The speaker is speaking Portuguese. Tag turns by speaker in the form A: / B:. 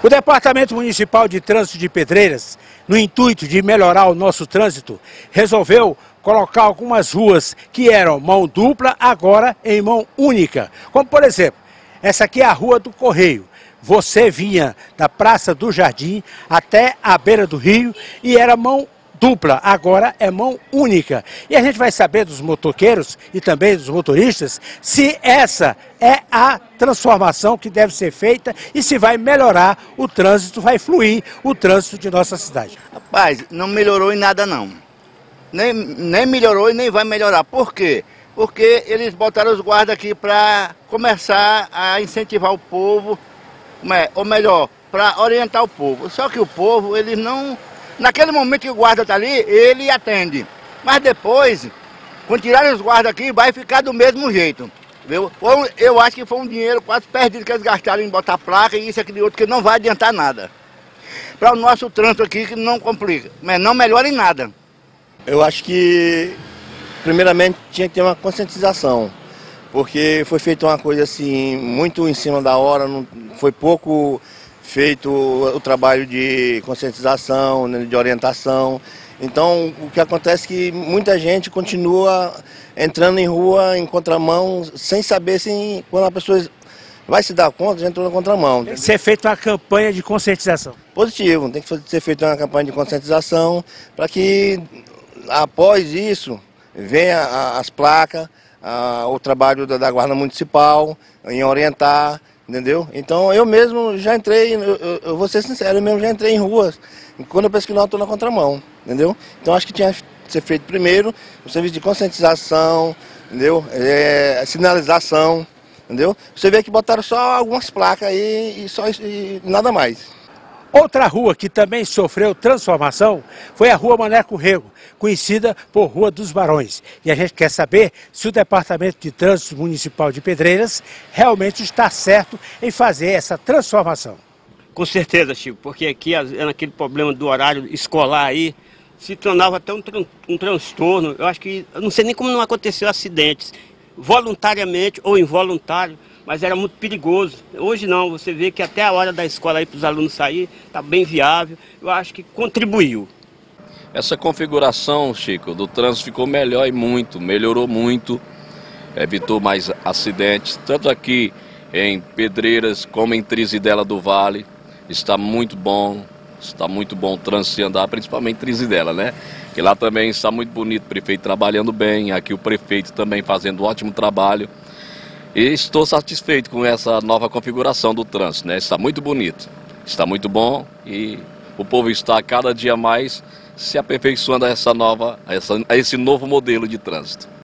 A: O Departamento Municipal de Trânsito de Pedreiras, no intuito de melhorar o nosso trânsito, resolveu colocar algumas ruas que eram mão dupla, agora em mão única. Como, por exemplo, essa aqui é a Rua do Correio. Você vinha da Praça do Jardim até a beira do rio e era mão dupla, agora é mão única. E a gente vai saber dos motoqueiros e também dos motoristas se essa é a transformação que deve ser feita e se vai melhorar o trânsito, vai fluir o trânsito de nossa cidade.
B: Rapaz, não melhorou em nada não. Nem melhorou e nem vai melhorar. Por quê? Porque eles botaram os guardas aqui para começar a incentivar o povo, ou melhor, para orientar o povo. Só que o povo, eles não... Naquele momento que o guarda está ali, ele atende. Mas depois, quando tirarem os guardas aqui, vai ficar do mesmo jeito. Viu? Eu acho que foi um dinheiro quase perdido que eles gastaram em botar placa e isso, aquele outro, que não vai adiantar nada. Para o nosso trânsito aqui, que não complica, mas não melhora em nada.
C: Eu acho que, primeiramente, tinha que ter uma conscientização. Porque foi feita uma coisa assim, muito em cima da hora, não, foi pouco feito o trabalho de conscientização, de orientação. Então, o que acontece é que muita gente continua entrando em rua, em contramão, sem saber se quando a pessoa vai se dar conta, já entrou na contramão.
A: Tem que ser feita uma campanha de conscientização.
C: Positivo, tem que ser feita uma campanha de conscientização para que, após isso, venha as placas, o trabalho da Guarda Municipal em orientar, entendeu? Então eu mesmo já entrei, eu vou ser sincero, eu mesmo já entrei em ruas, quando eu penso que não estou na contramão, entendeu? Então acho que tinha que ser feito primeiro o serviço de conscientização, entendeu? Sinalização, entendeu? Você vê que botaram só algumas placas aí e nada mais.
A: Outra rua que também sofreu transformação foi a Rua Maneco Rego, conhecida por Rua dos Barões. E a gente quer saber se o Departamento de Trânsito Municipal de Pedreiras realmente está certo em fazer essa transformação.
D: Com certeza, Chico, porque aqui, naquele problema do horário escolar aí, se tornava até um transtorno. Eu não sei nem como não aconteceu acidentes, voluntariamente ou involuntário. Mas era muito perigoso. Hoje não, você vê que até a hora da escola aí para os alunos sair, está bem viável. Eu acho que contribuiu.
E: Essa configuração, Chico, do trânsito ficou melhor e muito, melhorou muito, evitou mais acidentes, tanto aqui em Pedreiras como em Trizidela do Vale. Está muito bom o trânsito de andar, principalmente Trizidela, né? Que lá também está muito bonito, o prefeito trabalhando bem, aqui o prefeito também fazendo um ótimo trabalho. E estou satisfeito com essa nova configuração do trânsito, né? Está muito bonito, está muito bom e o povo está cada dia mais se aperfeiçoando a esse novo modelo de trânsito.